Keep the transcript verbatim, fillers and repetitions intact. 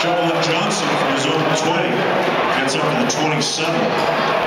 Johnson from his own twenty gets up to the twenty-seven.